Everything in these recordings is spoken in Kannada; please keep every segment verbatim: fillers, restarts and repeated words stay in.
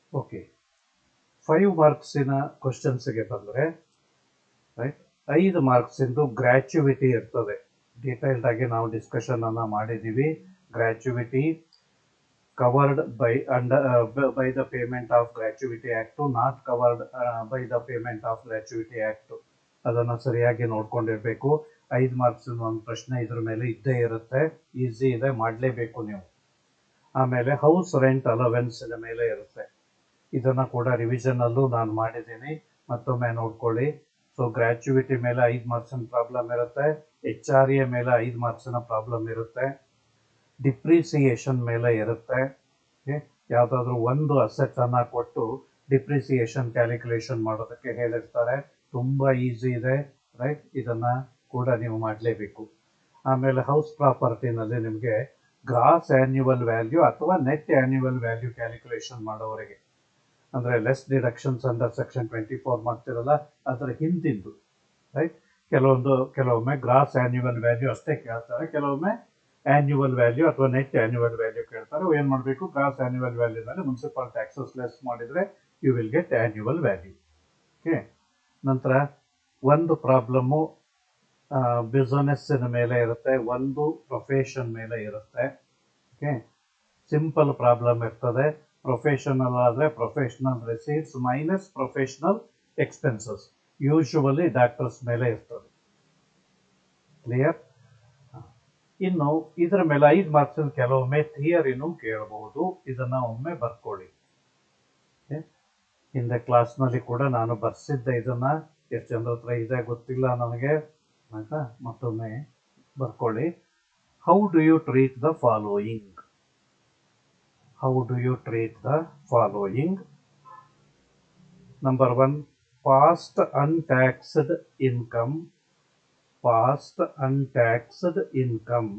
ಓಕೆ, ಫೈವ್ ಮಾರ್ಕ್ಸಿನ ಕ್ವಶನ್ಸ್ಗೆ ಬಂದರೆ ರೈಟ್, ಐದು ಮಾರ್ಕ್ಸಿಂದು ಗ್ರ್ಯಾಚುವಿಟಿ ಇರ್ತದೆ. ಡೀಟೇಲ್ಡ್ ಆಗಿ ನಾವು ಡಿಸ್ಕಷನ್ ಅನ್ನ ಮಾಡಿದ್ದೀವಿ. Gratuity covered by under by the payment of gratuity act, not covered by the payment of gratuity act. ಅದನ್ನು ಸರಿಯಾಗಿ ನೋಡ್ಕೊಂಡಿರಬೇಕು. ಐದು ಮಾರ್ಕ್ಸಿನ ಒಂದು ಪ್ರಶ್ನೆ ಇದ್ರ ಮೇಲೆ ಇದ್ದೇ ಇರುತ್ತೆ, ಈಸಿ ಇದೆ, ಮಾಡಲೇಬೇಕು ನೀವು. ಆಮೇಲೆ ಹೌಸ್ ರೆಂಟ್ ಅಲವೆನ್ಸಿನ ಮೇಲೆ ಇರುತ್ತೆ. ಇದನ್ನು ಕೂಡ ರಿವಿಷನಲ್ಲೂ ನಾನು ಮಾಡಿದ್ದೀನಿ, ಮತ್ತೊಮ್ಮೆ ನೋಡ್ಕೊಳ್ಳಿ. ಸೊ ಗ್ರ್ಯಾಚುವಿಟಿ ಮೇಲೆ ಐದು ಮಾರ್ಕ್ಸಿನ ಪ್ರಾಬ್ಲಮ್ ಇರುತ್ತೆ, ಎಚ್ ಆರ್ ಎ ಮೇಲೆ ಐದು ಮಾರ್ಕ್ಸಿನ ಪ್ರಾಬ್ಲಮ್ ಇರುತ್ತೆ, ಡಿಪ್ರಿಸಿಯೇಷನ್ ಮೇಲೆ ಇರುತ್ತೆ. ಯಾವುದಾದ್ರೂ ಒಂದು ಅಸೆಟ್ಟನ್ನು ಕೊಟ್ಟು ಡಿಪ್ರಿಸಿಯೇಷನ್ ಕ್ಯಾಲ್ಕುಲೇಷನ್ ಮಾಡೋದಕ್ಕೆ ಹೇಳಿರ್ತಾರೆ. ತುಂಬ ಈಸಿ ಇದೆ, ರೈಟ್. ಇದನ್ನು ಕೂಡ ನೀವು ಮಾಡಲೇಬೇಕು. ಆಮೇಲೆ ಹೌಸ್ ಪ್ರಾಪರ್ಟಿನಲ್ಲಿ ನಿಮಗೆ ಗ್ರಾಸ್ ಆ್ಯನ್ಯುವಲ್ ವ್ಯಾಲ್ಯೂ ಅಥವಾ ನೆಟ್ ಆ್ಯನ್ಯುವಲ್ ವ್ಯಾಲ್ಯೂ ಕ್ಯಾಲ್ಕುಲೇಷನ್ ಮಾಡೋವರೆಗೆ, ಅಂದರೆ less deductions under section twenty four ಮಾಡ್ತಿರಲ್ಲ, ಅದರ ಹಿಂದಿಂದು, ರೈಟ್. ಕೆಲವೊಂದು ಕೆಲವೊಮ್ಮೆ ಗ್ರಾಸ್ ಆ್ಯನ್ಯುವಲ್ ವ್ಯಾಲ್ಯೂ ಅಷ್ಟೇ ಕೇಳ್ತಾರೆ, ಕೆಲವೊಮ್ಮೆ ಆ್ಯನ್ಯುವಲ್ ವ್ಯಾಲ್ಯೂ ಅಥವಾ ನೆಟ್ ಆ್ಯನ್ಯುವಲ್ ವ್ಯಾಲ್ಯೂ ಕೇಳ್ತಾರೆ. ಏನು ಮಾಡಬೇಕು, ಗ್ರಾಸ್ ಆ್ಯನ್ಯುವಲ್ ವ್ಯಾಲ್ಯೂನಲ್ಲಿ ಮುನ್ಸಿಪಲ್ ಟ್ಯಾಕ್ಸಸ್ ಲೆಸ್ ಮಾಡಿದರೆ you will get annual value. Okay. ನಂತರ ಒಂದು ಪ್ರಾಬ್ಲಮ್ಮು ಬಿಸ್ನೆಸ್ಸಿನ ಮೇಲೆ ಇರುತ್ತೆ, ಒಂದು ಪ್ರೊಫೆಷನ್ ಮೇಲೆ ಇರುತ್ತೆ. ಓಕೆ, ಸಿಂಪಲ್ ಪ್ರಾಬ್ಲಮ್ ಇರ್ತದೆ. ಪ್ರೊಫೆಷನಲ್ ಆದರೆ professional receipts minus professional expenses, usually doctors ಮೇಲೆ ಇರ್ತದೆ. ಕ್ಲಿಯರ್? ಇನ್ನು ಇದರ ಮೇಲೆ ಐದು ಮಾರ್ಕ್ಸ್ ಕೆಲವೊಮ್ಮೆ ಥಿಯರಿನೂ ಕೇಳಬಹುದು. ಇದನ್ನು ಒಮ್ಮೆ ಬರ್ಕೊಳ್ಳಿ. ಹಿಂದೆ ಕ್ಲಾಸ್ನಲ್ಲಿ ಕೂಡ ನಾನು ಬರ್ಸಿದ್ದೆ ಇದನ್ನು, ಎಷ್ಟು ಜನರ ಹತ್ರ ಇದೆ ಗೊತ್ತಿಲ್ಲ ನನಗೆ, ಆಯಿತಾ. ಮತ್ತೊಮ್ಮೆ ಬರ್ಕೊಳ್ಳಿ. How do you treat the following? How do you treat the following? Number one, past untaxed income. Past untaxed income.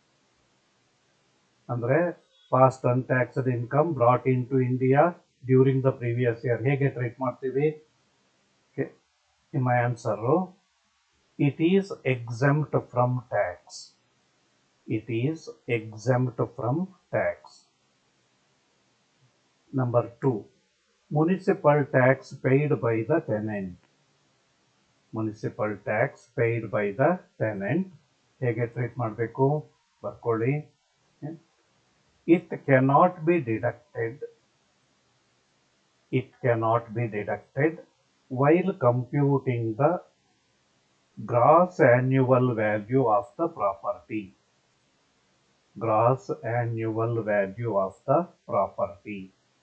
Andre, past untaxed income brought into India during the previous year. Hege treat ಮಾಡ್ತೀವಿ? Okay. My answer, it is exempt from tax. It is exempt from tax. Number two, municipal tax paid by the tenant. Municipal tax paid by the tenant. ಹೇಗೆ ಟ್ರೀಟ್ ಮಾಡಬೇಕು ಬರ್ಕೊಳ್ಳಿ. It cannot be deducted. It cannot be deducted while computing the gross annual value of the property. Gross annual value of the property.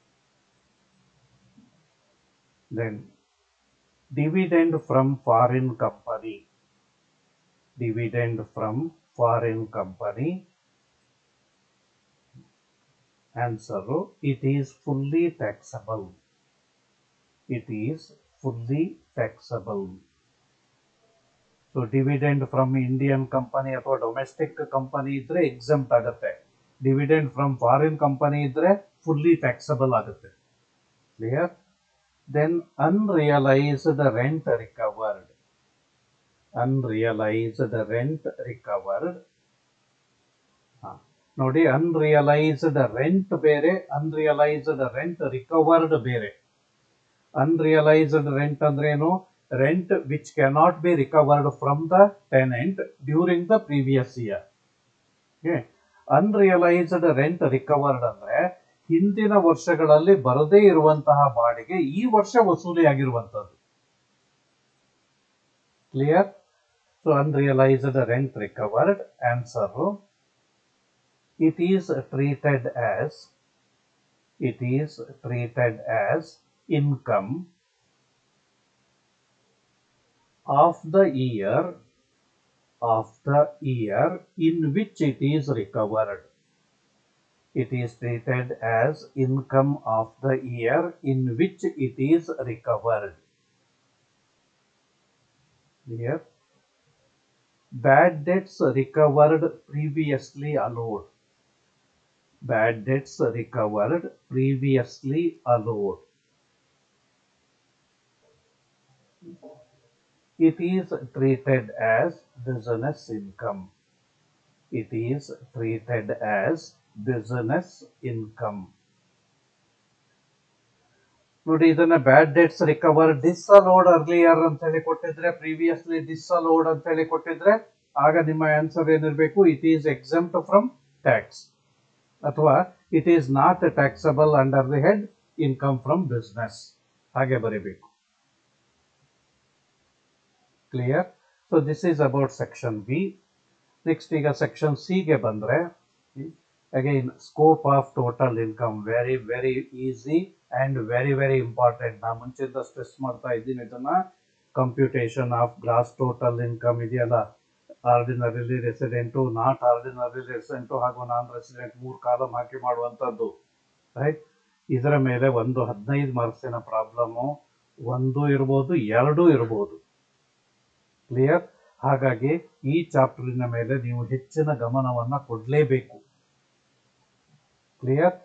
Then dividend from foreign company. Dividend from foreign company. Answer, it is fully taxable. It is fully taxable. So dividend from Indian company ಅಥವಾ ಡೊಮೆಸ್ಟಿಕ್ ಕಂಪನಿ ಇದ್ರೆ ಎಕ್ಸೆಂಪ್ಟ್ ಆಗುತ್ತೆ. ಡಿವಿಡೆಂಡ್ ಫ್ರಮ್ ಫಾರಿನ್ ಕಂಪನಿ ಇದ್ರೆ ಫುಲ್ಲಿ ಟ್ಯಾಕ್ಸಬಲ್ ಆಗುತ್ತೆ. Clear? Then unrealized rent recovered. Unrealized rent recovered. ನೋಡಿ, ಅನ್ರಿಯಲೈಸ್ಡ್ ರೆಂಟ್ ಬೇರೆ, ಅನ್ರಿಯಲೈಸ್ಡ್ ರೆಂಟ್ ರಿಕವರ್ಡ್ ಬೇರೆ. ಅನ್ರಿಯಲೈಸ್ಡ್ ರೆಂಟ್ ಅಂದ್ರೆ ಏನು? Rent which cannot be recovered from the tenant during the previous year. Unrealised rent recovered ಅಂದ್ರೆ ಹಿಂದಿನ ವರ್ಷಗಳಲ್ಲಿ ಬರದೇ ಇರುವಂತಹ ಬಾಡಿಗೆ ಈ ವರ್ಷ ವಸೂಲಿ ಆಗಿರುವಂತದ್ದು. Clear? So unrealised rent recovered. Answer, it is treated as it is treated as income of the year of the year in which it is recovered. It is treated as income of the year in which it is recovered. Here, bad debts recovered previously allowed. Bad debts recovered previously allowed. It is treated as business income. It is treated as business income. ನೋಡಿ ಇದನ್ನ bad debts recover disallowed earlier ಅಂತ ಹೇಳಿ ಕೊಟ್ಟಿದ್ರೆ, ಪ್ರೀವಿಯಸ್ಲಿ ಡಿಸ್ಅಲೋಡ್ ಅಂತ ಹೇಳಿ ಕೊಟ್ಟಿದ್ರೆ, ಆಗ ನಿಮ್ಮ ಆನ್ಸರ್ ಏನಿರಬೇಕು, it is exempt from tax ಅಥವಾ it is not taxable under the head income from business, ಹಾಗೆ ಬರೀಬೇಕು. Clear? So this is about section B. Next ಈಗ ಸೆಕ್ಷನ್ ಸಿ ಗೆ ಬಂದ್ರೆ, again scope of total income, very very easy and very very important. ನಾ ಮುಂಚೆಯಿಂದ ಸ್ಟ್ರೆಸ್ ಮಾಡ್ತಾ ಇದ್ದೀನಿ ಇದನ್ನ. Computation of gross total income ಇದೆಯಲ್ಲ, ordinarily resident, not ordinary resident ಹಾಗೂ ನಾನ್ ರೆಸಿಡೆಂಟ್ ಮೂರು ಕಾಲಮ್ ಹಾಕಿ ಮಾಡುವಂಥದ್ದು, ರೈಟ್? ಇದರ ಮೇಲೆ ಒಂದು ಹದಿನೈದು ಮಾರ್ಕ್ಸಿನ ಪ್ರಾಬ್ಲಮ್ಮು ಒಂದು ಇರ್ಬೋದು, ಎರಡೂ ಇರ್ಬೋದು. ಕ್ಲಿಯರ್? ಹಾಗಾಗಿ ಈ ಚಾಪ್ಟರಿನ ಮೇಲೆ ನೀವು ಹೆಚ್ಚಿನ ಗಮನವನ್ನು ಕೊಡಲೇಬೇಕು. ಕ್ಲಿಯರ್?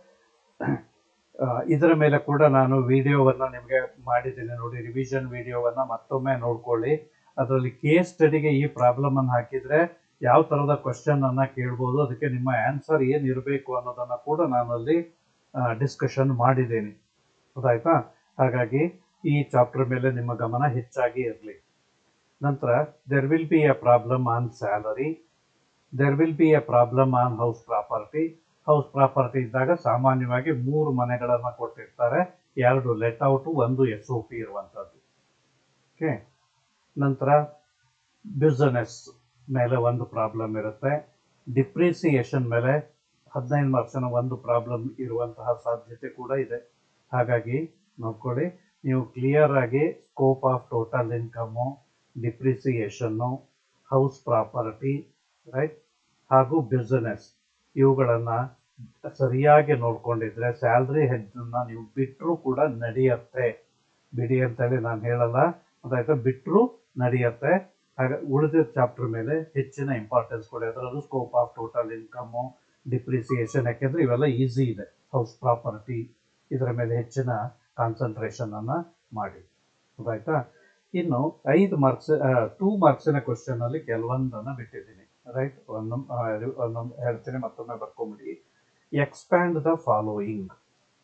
ಇದರ ಮೇಲೆ ಕೂಡ ನಾನು ವಿಡಿಯೋವನ್ನು ನಿಮಗೆ ಮಾಡಿದ್ದೀನಿ ನೋಡಿ, ರಿವಿಷನ್ ವಿಡಿಯೋವನ್ನು ಮತ್ತೊಮ್ಮೆ ನೋಡ್ಕೊಳ್ಳಿ. ಅದರಲ್ಲಿ ಕೇಸ್ ಸ್ಟಡಿಗೆ ಈ ಪ್ರಾಬ್ಲಮ್ ಅನ್ನು ಹಾಕಿದ್ರೆ ಯಾವ ಥರದ ಕ್ವಶನ್ ಅನ್ನ ಕೇಳ್ಬೋದು, ಅದಕ್ಕೆ ನಿಮ್ಮ ಆನ್ಸರ್ ಏನಿರಬೇಕು ಅನ್ನೋದನ್ನು ಕೂಡ ನಾನಲ್ಲಿ ಡಿಸ್ಕಷನ್ ಮಾಡಿದ್ದೇನೆ. ಗೊತ್ತಾಯ್ತಾ? ಹಾಗಾಗಿ ಈ ಚಾಪ್ಟರ್ ಮೇಲೆ ನಿಮ್ಮ ಗಮನ ಹೆಚ್ಚಾಗಿ ಇರಲಿ. ನಂತರ there will be a problem on salary, there will be a problem on house property. House property ಇದ್ದಾಗ ಸಾಮಾನ್ಯವಾಗಿ ಮೂರು ಮನೆಗಳನ್ನು ಕೊಟ್ಟಿರ್ತಾರೆ, ಎರಡು ಲೆಟ್ ಔಟು, ಒಂದು ಎಸ್ ಒ ಪಿ ಇರುವಂಥದ್ದು. ಓಕೆ. ನಂತರ ಬಿಸ್ನೆಸ್ ಮೇಲೆ ಒಂದು ಪ್ರಾಬ್ಲಮ್ ಇರುತ್ತೆ. ಡಿಪ್ರಿಸಿಯೇಷನ್ ಮೇಲೆ ಹದಿನೈದು ಮಾರ್ಕ್ಸಿನ ಒಂದು ಪ್ರಾಬ್ಲಮ್ ಇರುವಂತಹ ಸಾಧ್ಯತೆ ಕೂಡ ಇದೆ. ಹಾಗಾಗಿ ನೋಡ್ಕೊಳ್ಳಿ, ನೀವು ಕ್ಲಿಯರ್ ಆಗಿ scope of total income, depreciation, house property, right, ಹಾಗೂ ಬಿಸ್ನೆಸ್ ಇವುಗಳನ್ನು ಸರಿಯಾಗಿ ನೋಡ್ಕೊಂಡಿದ್ರೆ ಸ್ಯಾಲ್ರಿ ಹೆಡ್ನ ನೀವು ಬಿಟ್ಟರೂ ಕೂಡ ನಡೆಯುತ್ತೆ. ಬಿಡಿ ಅಂತೇಳಿ ನಾನು ಹೇಳಲ್ಲ, ಅದಾಯ್ತಾ? ಬಿಟ್ಟರೂ ನಡೆಯುತ್ತೆ. ಹಾಗೆ ಉಳಿದ ಚಾಪ್ಟರ್ ಮೇಲೆ ಹೆಚ್ಚಿನ ಇಂಪಾರ್ಟೆನ್ಸ್ ಕೊಡಿ. ಅದರಲ್ಲೂ scope of total income, depreciation, ಯಾಕೆಂದರೆ ಇವೆಲ್ಲ ಈಸಿ ಇದೆ. ಹೌಸ್ ಪ್ರಾಪರ್ಟಿ ಇದರ ಮೇಲೆ ಹೆಚ್ಚಿನ ಕಾನ್ಸಂಟ್ರೇಷನ್ ಅನ್ನು ಮಾಡಿ. ಗೊತ್ತಾಯ್ತಾ? ಇನ್ನು ಐದು ಮಾರ್ಕ್ಸ್ ಟೂ ಮಾರ್ಕ್ಸಿನ ಕ್ವಶನ್ ಅಲ್ಲಿ ಕೆಲವೊಂದನ್ನು ಬಿಟ್ಟಿದ್ದೀನಿ, ರೈಟ್? ಒಂದೊಂದು ಒಂದೊಂದು ಹೇಳ್ತೀನಿ, ಮತ್ತೊಮ್ಮೆ ಬರ್ಕೊಂಬಿಡಿ. Expand the following,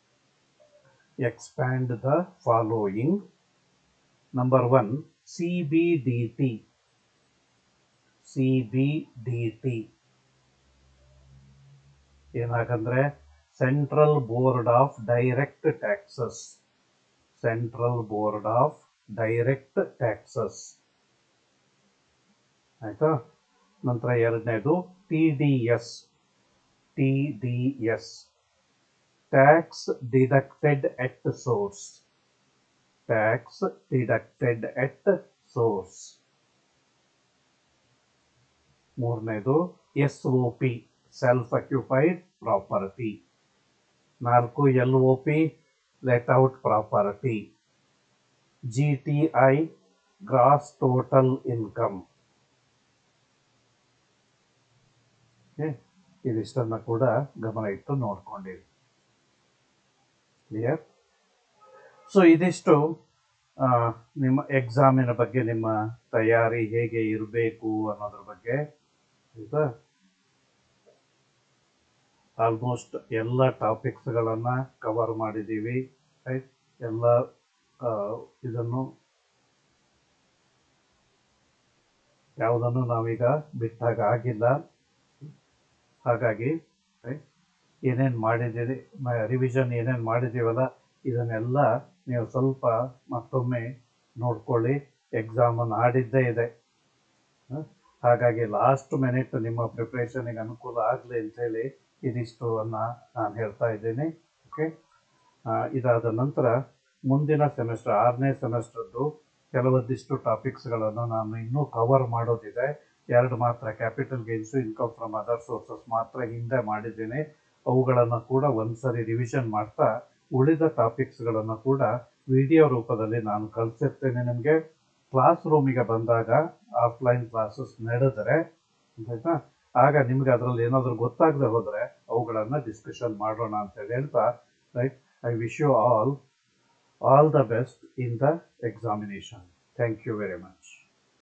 expand the following. Number one, C B D T. C B D T ಏನಾಗಂದ್ರೆ central board of direct taxes, central board of direct taxes. ಆಯ್ತಾ? ನಂತರ ಎರಡನೇದು T D S, T D S, tax deducted at source, tax deducted at source. ಮೂರನೇದು S O P, self occupied property. ನಾಲ್ಕು L O P, let out property. G T I, gross total income. ಇದಿಷ್ಟನ್ನು ಕೂಡ ಗಮನ ಇಟ್ಟು ನೋಡ್ಕೊಂಡಿರಿ. ಕ್ಲಿಯರ್? ಸೊ ಇದಿಷ್ಟು ನಿಮ್ಮ ಎಕ್ಸಾಮಿನ ಬಗ್ಗೆ, ನಿಮ್ಮ ತಯಾರಿ ಹೇಗೆ ಇರಬೇಕು ಅನ್ನೋದ್ರ ಬಗ್ಗೆ. ಆಯಿತಾ? ಆಲ್ಮೋಸ್ಟ್ ಎಲ್ಲ ಟಾಪಿಕ್ಸ್ಗಳನ್ನು ಕವರ್ ಮಾಡಿದ್ದೀವಿ, ರೈಟ್? ಎಲ್ಲ ಇದನ್ನು ಯಾವುದನ್ನು ನಾವೀಗ ಬಿಟ್ಟಾಗ ಆಗಿಲ್ಲ. ಹಾಗಾಗಿ ಏನೇನು ಮಾಡಿದ್ದೀರಿ, ರಿವಿಷನ್ ಏನೇನು ಮಾಡಿದ್ದೀವಲ್ಲ, ಇದನ್ನೆಲ್ಲ ನೀವು ಸ್ವಲ್ಪ ಮತ್ತೊಮ್ಮೆ ನೋಡ್ಕೊಳ್ಳಿ. ಎಕ್ಸಾಮನ್ನು ಆಡಿದ್ದೇ ಇದೆ. ಹಾಗಾಗಿ ಲಾಸ್ಟ್ ಮಿನಿಟ್ ನಿಮ್ಮ ಪ್ರಿಪ್ರೇಷನಿಗೆ ಅನುಕೂಲ ಆಗಲಿ ಅಂಥೇಳಿ ಇದಿಷ್ಟು ಅನ್ನು ನಾನು ಹೇಳ್ತಾ ಇದ್ದೀನಿ. ಓಕೆ. ಇದಾದ ನಂತರ ಮುಂದಿನ ಸೆಮಿಸ್ಟರ್, ಆರನೇ ಸೆಮಿಸ್ಟರ್ದು ಕೆಲವೊಂದಿಷ್ಟು ಟಾಪಿಕ್ಸ್ಗಳನ್ನು ನಾನು ಇನ್ನೂ ಕವರ್ ಮಾಡೋದಿದೆ. ಎರಡು ಮಾತ್ರ, capital gains, income from other sources ಮಾತ್ರ ಹಿಂದೆ ಮಾಡಿದ್ದೀನಿ. ಅವುಗಳನ್ನು ಕೂಡ ಒಂದ್ಸರಿ ರಿವಿಷನ್ ಮಾಡ್ತಾ ಉಳಿದ ಟಾಪಿಕ್ಸ್ಗಳನ್ನು ಕೂಡ ವಿಡಿಯೋ ರೂಪದಲ್ಲಿ ನಾನು ಕಳಿಸಿರ್ತೇನೆ ನಿಮಗೆ. ಕ್ಲಾಸ್ ರೂಮಿಗೆ ಬಂದಾಗ ಆಫ್ಲೈನ್ ಕ್ಲಾಸಸ್ ನಡೆದರೆ, ಆಯಿತಾ, ಆಗ ನಿಮಗೆ ಅದರಲ್ಲಿ ಏನಾದರೂ ಗೊತ್ತಾಗದೆ ಹೋದರೆ ಅವುಗಳನ್ನು ಡಿಸ್ಕಷನ್ ಮಾಡೋಣ ಅಂತೇಳಿ ಹೇಳ್ತಾ, right, I wish you all all the best in the examination. Thank you very much.